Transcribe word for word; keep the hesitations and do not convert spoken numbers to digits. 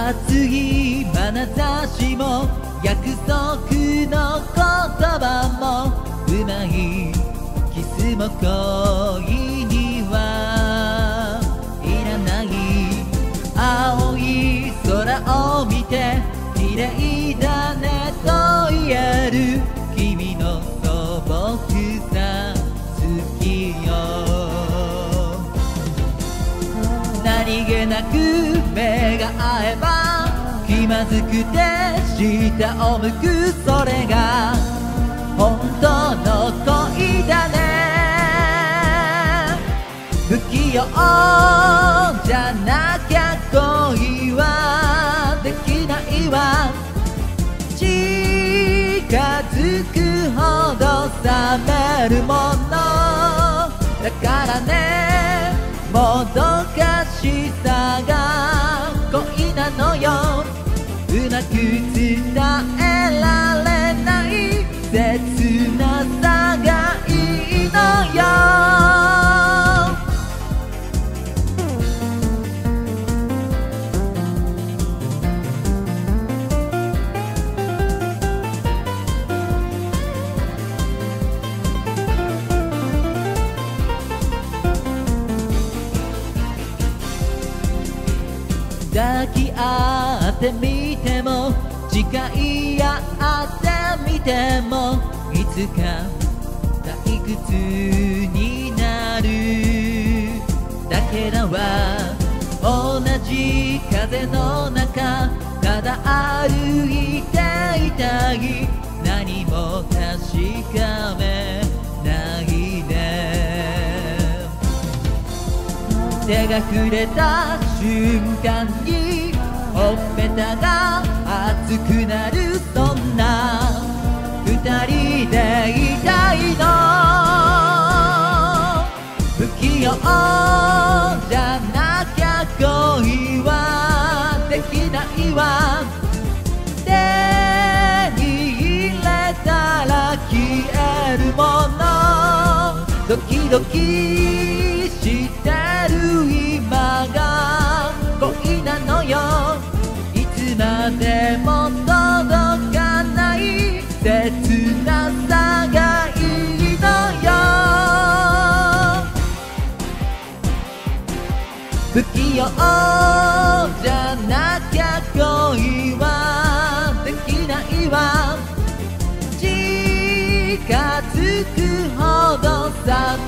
暑い眼差しも約束の言葉もうまいキスも恋にはいらない。青い空を見て綺麗だねと言える君の素朴さ好きよ。何気なく目が合えば気まずくて下を向く、それが本当の恋だね。不器用じゃなきゃ恋はできないわ。近づくほど冷めるものだからね、もどかしさが恋なのよ。うまく伝えられない切なさがいいのよ。抱き合ってみても誓い合ってみてもいつか退屈になるだけだわ。同じ風の中ただ歩いていたい、何も確かめないね。手が触れた瞬間にほっぺたが熱くなる、そんな二人でいたいの。不器用じゃなきゃ恋はできないわ。手に入れたら消えるもの、ドキドキしてる今が恋なのよ。いつまでも届かない切なさがいいのよ。不器用じゃなきゃ恋はできないわ。近づくほど冷